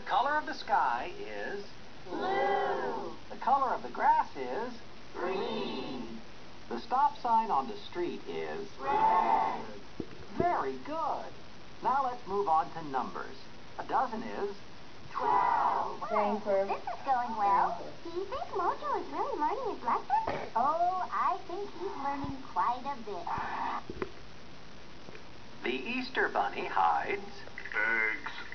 color of the sky is blue. The color of the grass is Green. The stop sign on the street is Red. Very good. Now let's move on to numbers. A dozen is 12. Jennifer. This is going well. Do you think Mojo is really learning his lesson? Oh, I think he's learning quite a bit. The Easter Bunny hides Eggs.